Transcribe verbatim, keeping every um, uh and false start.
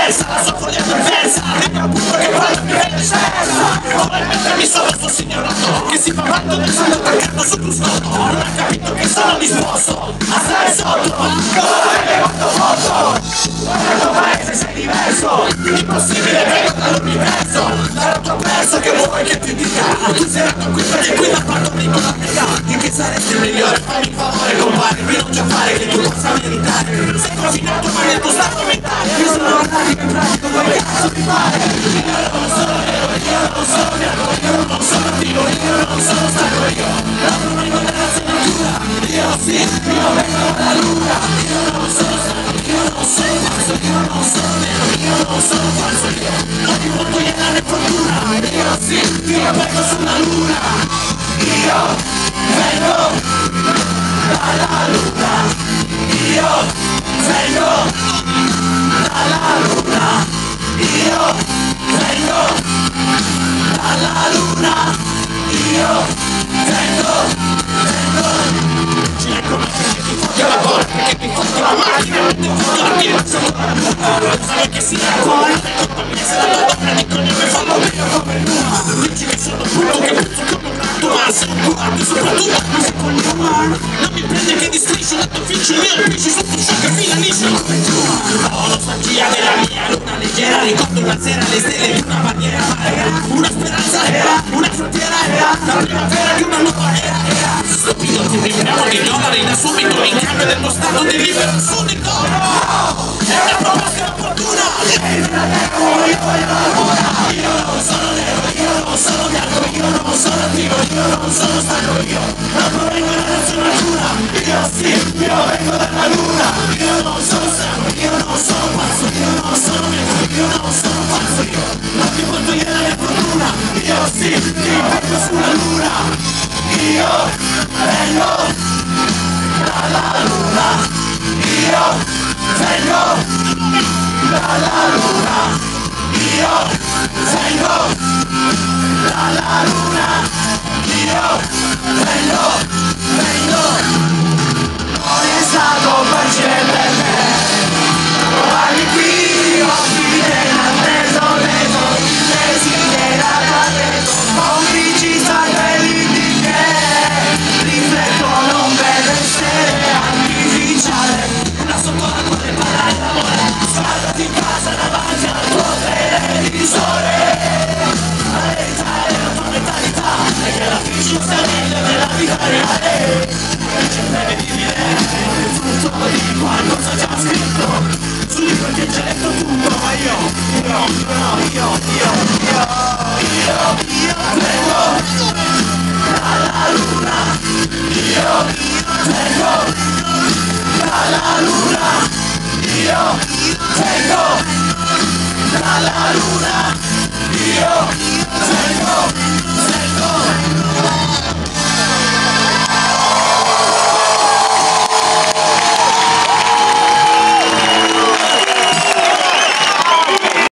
diversa, la sua foglia perversa, rima puro che quando mi vede scherza. Vuole mettermi sopra sto signorato, che si fa vanto del santo attaccato sul cruscotto. Non ha capito che sono disposto a stare sotto. Cosa avete fatto foto? Nel tuo paese sei diverso, impossibile, vengo dall'universo. Dalla tua perso che vuoi che ti dica. Tu sei nato qui perché qui da quanto prima la mega. In che saresti il migliore, fammi il favore compare, rinuncia a fare che tu possa meritare. Sei confinato ma nel tuo stato mentale. Io sono andati che pratico, come cazzo ti pare? Io non sono vero, io non sono bianco, io non sono attivo, io non sono stanco, io non vengo dalla natura. Io sì, io vengo dalla luna. Io non sono stanco, io non sono pazzo, io non sono vero, io non sono falso, io non ti voglio togliere fortuna. Io sì, io vengo sulla luna. Io vengo dalla luna. Io vengo dalla luna. Io vengo dalla luna. Io vengo, vengo. Ecco perché ti foglio la gola, perché ti foglio la macchina, ti foglio la piena, sono la buona, sai che sia buona, tutta mia se la tua donna di cognome fanno meglio come l'una. Dici che sono puro, che puzzo come un gatto, ma sei un guardo, soprattutto mi sei con l'umano. Non mi prende che distrisci la tua ufficio, io uffici sotto shock e fila liscia come tu. Ho nostalgia della mia luna leggera, ricordo una sera le stelle di una bandiera marea, una speranza era, una frontiera era, la primavera di una nuova era era. Stupido ti riveliamo di dollari da subito in cambio del tuo stato di libero suddito. No! È una proposta opportuna! Sei della terra, io voglio la buona. Io non sono nero, io non sono bianco, io non sono attivo, io non sono stanco, io non provengo da nessuna natura. Io sì, io vengo dalla luna. Io non sono stanco, io non sono pazzo, io non sono bianco, io non sono falso, io non ti voglio togliere la mia fortuna. Io sì, io vengo sulla luna. Io vengo dalla luna. Io vengo dalla luna. Io vengo dalla luna. Io vengo, vengo. Non è stato facile per me trovarmi qui, occhi nell'atteso, leso, desiderato atteso, complici satelliti che riflettono un benessere artificiale. Una sotto la quale parlare d'amore, scaldati in casa davanti al tuo televisore. La verità è la tua mentalità, è che la ficzione sia meglio della vita reale. C'è prevedibile, è il frutto di qualcosa già scritto sul libro che c'è letto tutto. Ma io, io, io, io, io, io, io, io vengo dalla luna. Io vengo dalla luna. Io vengo dalla luna. Io vengo